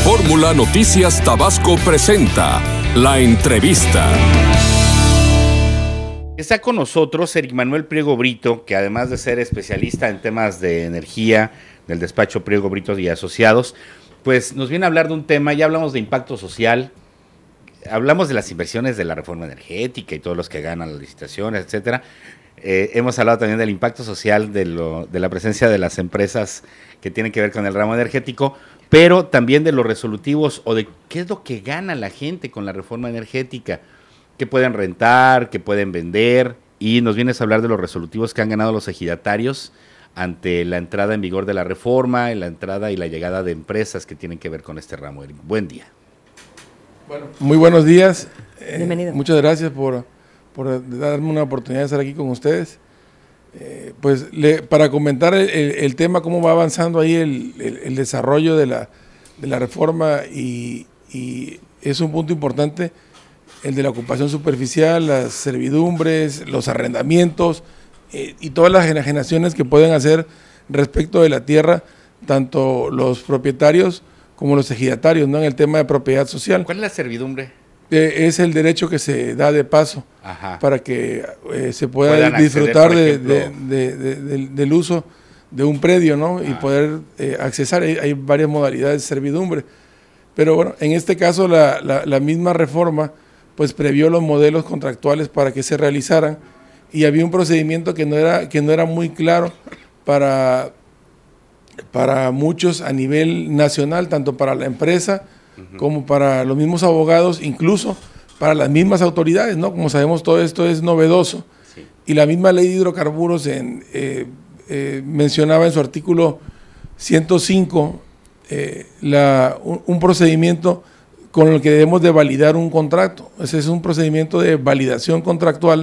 Fórmula Noticias Tabasco presenta La Entrevista. Está con nosotros Eric Manuel Priego Brito, que además de ser especialista en temas de energía del despacho Priego Brito y Asociados, pues nos viene a hablar de un tema. Ya hablamos de impacto social, hablamos de las inversiones de la reforma energética y todos los que ganan las licitaciones, etcétera. Hemos hablado también del impacto social de la presencia de las empresas que tienen que ver con el ramo energético, pero también de los resolutivos o de qué es lo que gana la gente con la reforma energética, qué pueden rentar, qué pueden vender, y nos vienes a hablar de los resolutivos que han ganado los ejidatarios ante la entrada en vigor de la reforma, la entrada y la llegada de empresas que tienen que ver con este ramo. Buen día. Bueno, muy buenos días. Bienvenido. Muchas gracias por darme una oportunidad de estar aquí con ustedes. Para comentar el tema, cómo va avanzando ahí el desarrollo de la reforma, y es un punto importante el de la ocupación superficial, las servidumbres, los arrendamientos y todas las enajenaciones que pueden hacer respecto de la tierra, tanto los propietarios como los ejidatarios, ¿no? En el tema de propiedad social. ¿Cuál es la servidumbre? Es el derecho que se da de paso. Ajá. Para que se pueda disfrutar del uso de un predio, ¿no? Y poder accesar. Hay varias modalidades de servidumbre. Pero bueno, en este caso la misma reforma pues previó los modelos contractuales para que se realizaran, y había un procedimiento que no era muy claro para muchos a nivel nacional, tanto para la empresa como para los mismos abogados, incluso para las mismas autoridades, ¿no? Como sabemos, todo esto es novedoso. Sí. Y la misma ley de hidrocarburos mencionaba en su artículo 105 un procedimiento con el que debemos de validar un contrato. Ese es un procedimiento de validación contractual,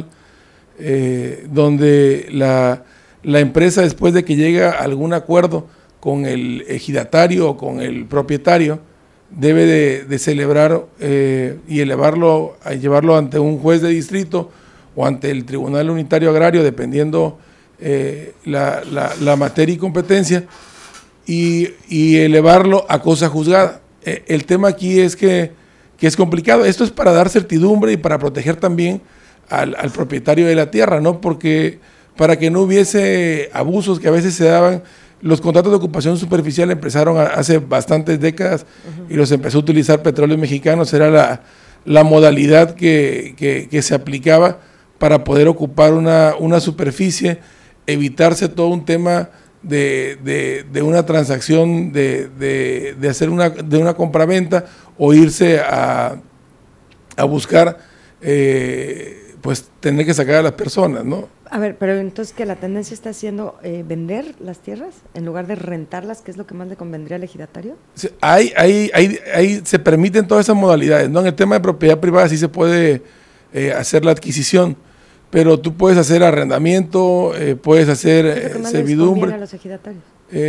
donde la empresa, después de que llega a algún acuerdo con el ejidatario o con el propietario, debe de celebrar y llevarlo ante un juez de distrito o ante el Tribunal Unitario Agrario, dependiendo la materia y competencia, y elevarlo a cosa juzgada. El tema aquí es que es complicado. Esto es para dar certidumbre y para proteger también al propietario de la tierra, ¿no? Porque para que no hubiese abusos que a veces se daban. Los contratos de ocupación superficial empezaron hace bastantes décadas, y los empezó a utilizar Petróleos Mexicanos. Era la modalidad que se aplicaba para poder ocupar una superficie, evitarse todo un tema de una transacción, de hacer una compraventa, o irse a buscar pues tener que sacar a las personas, ¿no? A ver, pero entonces, que la tendencia está siendo vender las tierras en lugar de rentarlas, que es lo que más le convendría al ejidatario. Sí, se permiten todas esas modalidades, ¿no? En el tema de propiedad privada sí se puede hacer la adquisición, pero tú puedes hacer arrendamiento, puedes hacer servidumbre. A los ejidatarios.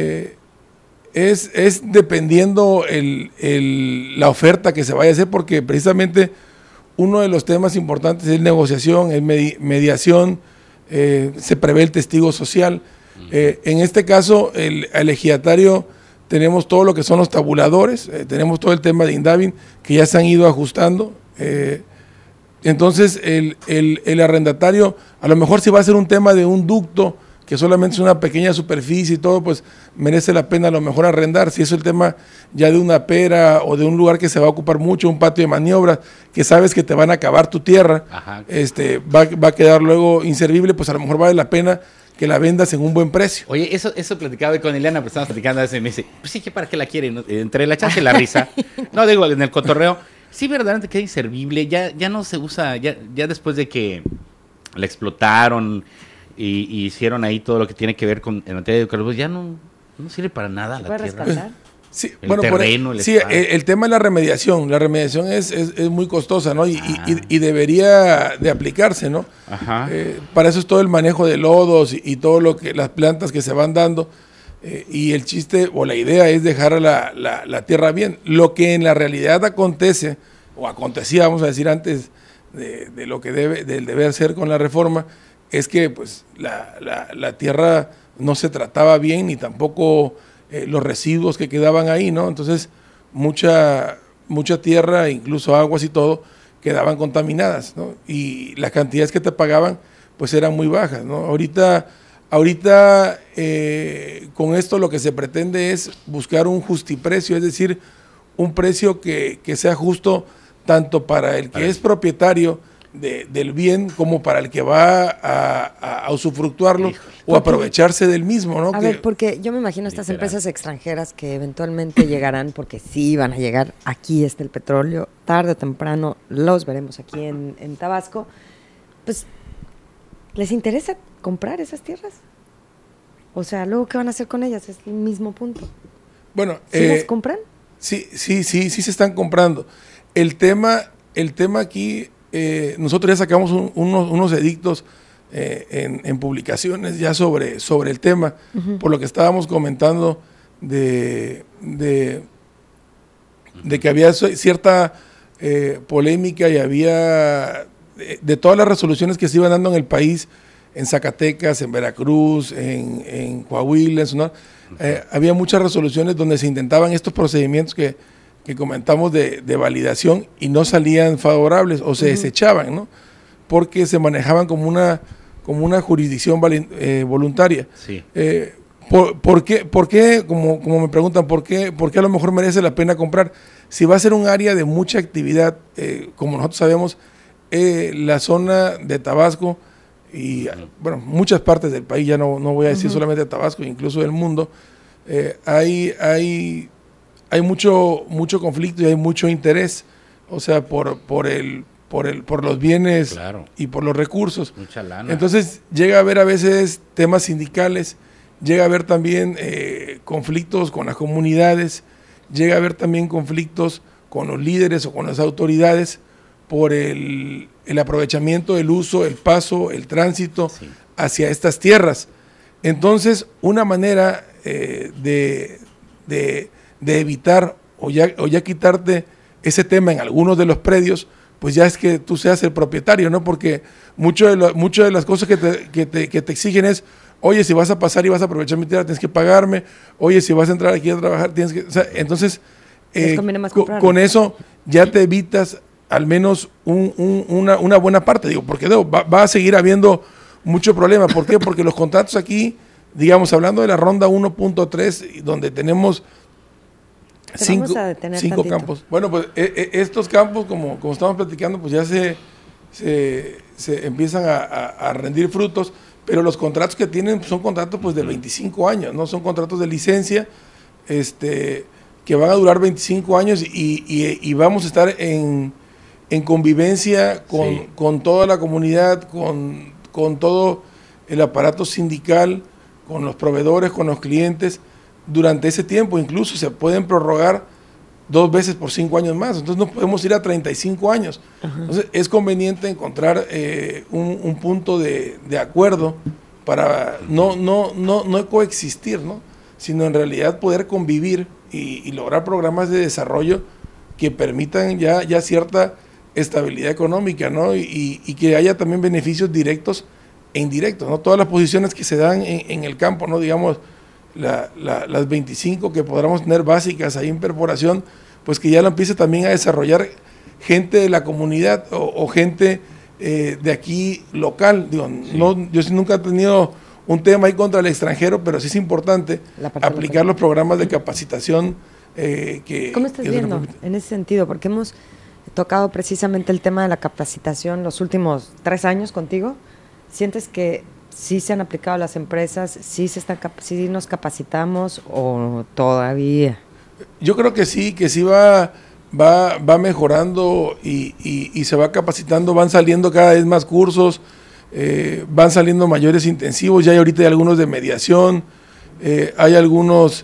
Es dependiendo la oferta que se vaya a hacer, porque precisamente uno de los temas importantes es negociación, es mediación. Se prevé el testigo social. En este caso, al ejidatario tenemos todo lo que son los tabuladores, tenemos todo el tema de Indavi que ya se han ido ajustando. Entonces, el arrendatario, a lo mejor si va a ser un tema de un ducto, que solamente es una pequeña superficie y todo, pues merece la pena a lo mejor arrendar. Si es el tema ya de una pera o de un lugar que se va a ocupar mucho, un patio de maniobras, que sabes que te van a acabar tu tierra, va a quedar luego inservible, pues a lo mejor vale la pena que la vendas en un buen precio. Oye, eso platicaba con Ileana, pero estábamos platicando a veces, y me dice, pues sí, ¿para qué la quieren? Entre la chance y la risa, no digo, en el cotorreo, sí, verdaderamente queda inservible, ya no se usa, ya después de que la explotaron y hicieron ahí todo lo que tiene que ver con en materia de hidrocarburos, ya no sirve para nada la tierra. Rescatar? Sí, el terreno, el tema es la remediación es muy costosa, ¿no? Y debería de aplicarse, ¿no? Ajá. Para eso es todo el manejo de lodos y todo lo que las plantas que se van dando, y el chiste o la idea es dejar la tierra bien. Lo que en la realidad acontece, o acontecía, vamos a decir, antes de lo que del deber ser con la reforma, es que pues la tierra no se trataba bien, ni tampoco los residuos que quedaban ahí, ¿no? Entonces, mucha tierra, incluso aguas y todo, quedaban contaminadas, ¿no? Y las cantidades que te pagaban pues eran muy bajas, ¿no? Ahorita con esto lo que se pretende es buscar un justiprecio, es decir, un precio que sea justo tanto para el que es propietario del bien como para el que va a usufructuarlo o aprovecharse del mismo, ¿no? A ver, porque yo me imagino estas empresas extranjeras que eventualmente llegarán, porque sí van a llegar, aquí está el petróleo, tarde o temprano los veremos aquí en Tabasco, pues, ¿les interesa comprar esas tierras? O sea, luego, ¿qué van a hacer con ellas? Es el mismo punto. Bueno, ¿Sí las compran? Sí se están comprando. El tema aquí, nosotros ya sacamos unos edictos en publicaciones ya sobre el tema, por lo que estábamos comentando de que había cierta polémica y había de todas las resoluciones que se iban dando en el país, en Zacatecas, en Veracruz, en Coahuila, en Sonora, había muchas resoluciones donde se intentaban estos procedimientos que comentamos de validación y no salían favorables o se desechaban, ¿no? Porque se manejaban como una jurisdicción voluntaria. Sí. ¿Por qué, como me preguntan, por qué a lo mejor merece la pena comprar? Si va a ser un área de mucha actividad, como nosotros sabemos, la zona de Tabasco y bueno, muchas partes del país, ya no voy a decir solamente de Tabasco, incluso del mundo, hay mucho conflicto y hay mucho interés, o sea, por los bienes, claro, y por los recursos. Mucha lana. Entonces llega a haber a veces temas sindicales, llega a haber también conflictos con las comunidades, llega a haber también conflictos con los líderes o con las autoridades por el aprovechamiento, el uso, el paso, el tránsito hacia estas tierras. Entonces, una manera de evitar o ya quitarte ese tema en algunos de los predios, pues ya es que tú seas el propietario, ¿no? Porque mucho de las cosas que te exigen es, oye, si vas a pasar y vas a aprovechar mi tierra, tienes que pagarme, oye, si vas a entrar aquí a trabajar, tienes que... O sea, entonces, con eso ya te evitas al menos una buena parte, digo, porque va a seguir habiendo mucho problema. ¿Por qué? Porque los contratos aquí, digamos, hablando de la ronda 1.3, donde tenemos 5 campos. Bueno, pues estos campos, como estamos platicando, pues ya se empiezan a rendir frutos, pero los contratos que tienen son contratos pues de 25 años, no son contratos de licencia, que van a durar 25 años y vamos a estar en convivencia con toda la comunidad, con todo el aparato sindical, con los proveedores, con los clientes, durante ese tiempo. Incluso se pueden prorrogar 2 veces por 5 años más, entonces no podemos ir a 35 años. Entonces es conveniente encontrar un punto de acuerdo para no coexistir, ¿no? Sino en realidad poder convivir y lograr programas de desarrollo que permitan ya cierta estabilidad económica, ¿no? Y que haya también beneficios directos e indirectos, ¿no? Todas las posiciones que se dan en el campo, ¿no? Digamos, las 25 que podamos tener básicas ahí en perforación, pues que ya lo empiece también a desarrollar gente de la comunidad o gente de aquí local. Digo, yo nunca he tenido un tema ahí contra el extranjero, pero sí es importante aplicar los programas de capacitación ¿Cómo estás viendo en ese sentido? Porque hemos tocado precisamente el tema de la capacitación los últimos 3 años contigo. ¿Sientes que sí se han aplicado las empresas, sí nos capacitamos o todavía? Yo creo que sí va mejorando y se va capacitando, van saliendo cada vez más cursos, van saliendo mayores intensivos, ya hay ahorita algunos de mediación, hay algunos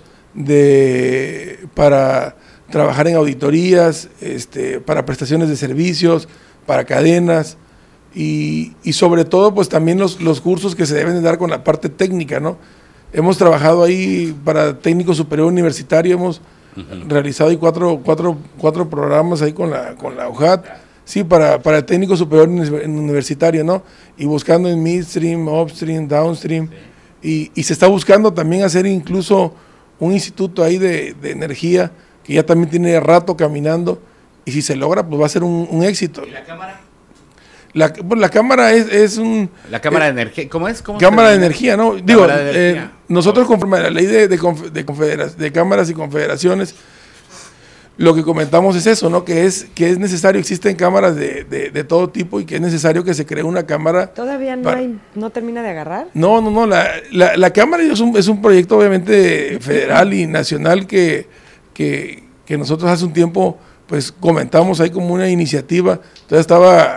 para trabajar en auditorías, para prestaciones de servicios, para cadenas. Y sobre todo, pues también los cursos que se deben de dar con la parte técnica, ¿no? Hemos trabajado ahí para técnico superior universitario, hemos realizado ahí cuatro programas ahí con la UJAT, sí, para el técnico superior universitario, ¿no? Y buscando en midstream, upstream, downstream, y se está buscando también hacer incluso un instituto ahí de energía que ya también tiene rato caminando, y si se logra, pues va a ser un éxito. ¿Y la cámara? La cámara es un... La cámara de energía, ¿cómo es? ¿Cómo cámara de energía, ¿no? Digo, nosotros Oh. conforme a la ley de cámaras y confederaciones, lo que comentamos es eso, ¿no? Que es necesario, existen cámaras de todo tipo y que es necesario que se cree una cámara. ¿Todavía no termina de agarrar? No, la cámara es un proyecto obviamente federal y nacional que nosotros hace un tiempo pues comentamos ahí como una iniciativa. Entonces estaba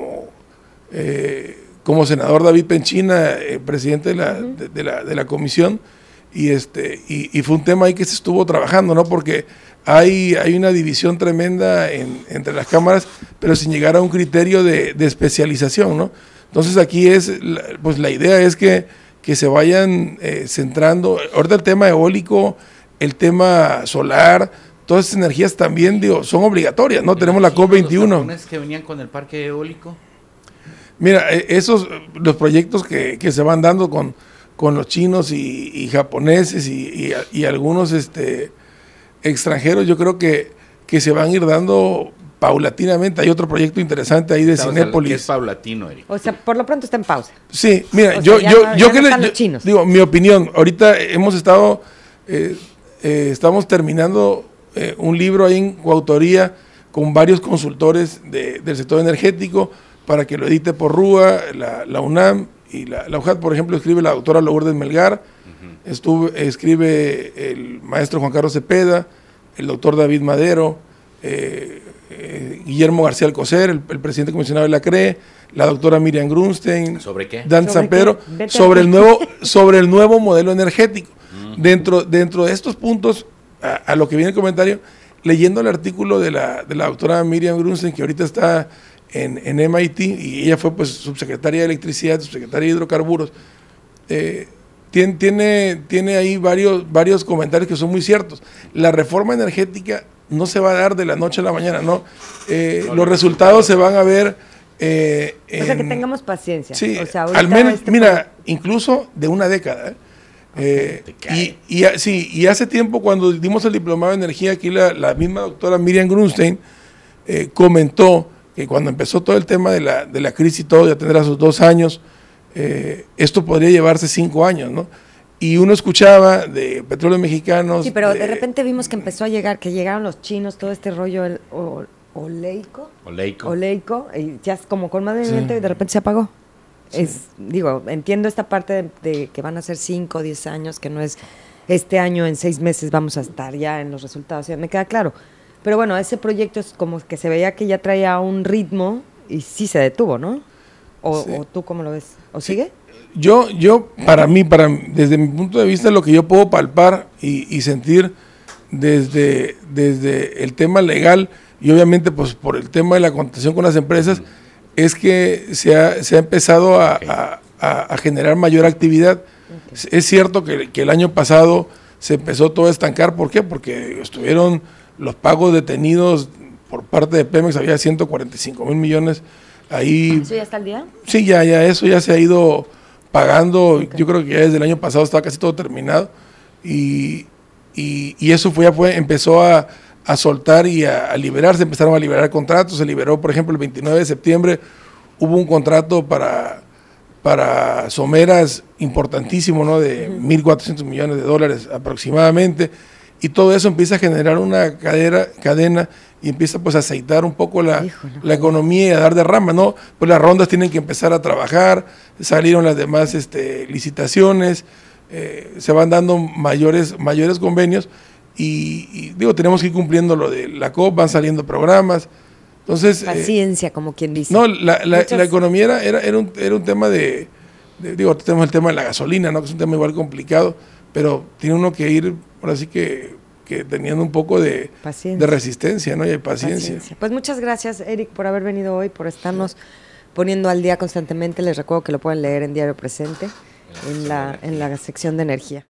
como senador David Penchina, presidente de la comisión, y fue un tema ahí que se estuvo trabajando, ¿no? Porque hay una división tremenda entre las cámaras, pero sin llegar a un criterio de especialización, ¿no? Entonces aquí pues la idea es que se vayan centrando. Ahorita el tema eólico, el tema solar, todas esas energías también, digo, son obligatorias, ¿no? Tenemos la COP21. ¿Los japoneses que venían con el parque eólico? Mira, los proyectos que se van dando con los chinos y japoneses y algunos extranjeros, yo creo que se van a ir dando paulatinamente. Hay otro proyecto interesante ahí de Cinépolis. Es paulatino, Eric. O sea, por lo pronto está en pausa. Sí, mira, chinos. digo, mi opinión, ahorita hemos estado, estamos terminando un libro ahí en coautoría con varios consultores del sector energético para que lo edite por RUA, la UNAM y la UJAT, por ejemplo, escribe la doctora Lourdes Melgar, escribe el maestro Juan Carlos Cepeda, el doctor David Madero, Guillermo García Alcocer, el presidente comisionado de la CRE, la doctora Miriam Grunstein. ¿Sobre qué? Dan San Pedro, sobre el nuevo modelo energético. Dentro de estos puntos, a lo que viene el comentario, leyendo el artículo de la doctora Miriam Grunstein, que ahorita está en MIT, y ella fue pues subsecretaria de Electricidad, subsecretaria de Hidrocarburos, tiene ahí varios comentarios que son muy ciertos. La reforma energética no se va a dar de la noche a la mañana, ¿no? Los resultados se van a ver... o sea, que tengamos paciencia. Sí, o sea, al menos, mira, incluso de una década, y hace tiempo cuando dimos el diplomado de energía, aquí la misma doctora Miriam Grunstein comentó que cuando empezó todo el tema de la crisis y todo, ya tendrá sus 2 años, esto podría llevarse 5 años, ¿no? Y uno escuchaba de Petróleos Mexicanos. Sí, pero de repente vimos que empezó a llegar, que llegaron los chinos, todo este rollo oleico, y ya como con más movimiento y de repente se apagó. Sí. Entiendo esta parte de que van a ser 5 o 10 años, que no es este año, en 6 meses vamos a estar ya en los resultados, ya me queda claro. Pero bueno, ese proyecto es como que se veía que ya traía un ritmo y sí se detuvo, ¿no? ¿O tú cómo lo ves? ¿O sigue? Yo desde mi punto de vista, lo que yo puedo palpar y sentir desde el tema legal y obviamente pues por el tema de la contratación con las empresas, es que se ha empezado a generar mayor actividad. Es cierto que el año pasado se empezó todo a estancar. ¿Por qué? Porque estuvieron los pagos detenidos por parte de Pemex, había 145,000 millones ahí. ¿Eso ya está al día? Sí, ya eso ya se ha ido pagando. Okay. Yo creo que ya desde el año pasado estaba casi todo terminado y eso empezó a soltar y a liberarse, empezaron a liberar contratos. Se liberó, por ejemplo, el 29 de septiembre hubo un contrato para someras importantísimo, ¿no? De 1.400 millones de dólares aproximadamente, y todo eso empieza a generar una cadena y empieza pues a aceitar un poco la economía y a dar derrama, ¿no? Pues las rondas tienen que empezar a trabajar, salieron las demás licitaciones, se van dando mayores convenios y tenemos que ir cumpliendo lo de la COP, van saliendo programas. Entonces, paciencia, como quien dice. No, la economía era un tema tenemos el tema de la gasolina, ¿no? Que es un tema igual complicado, pero tiene uno que ir, ahora sí que teniendo un poco de resistencia, ¿no? Y de paciencia. Pues muchas gracias, Eric, por haber venido hoy, por estarnos poniendo al día constantemente. Les recuerdo que lo pueden leer en Diario Presente, en la sección de energía.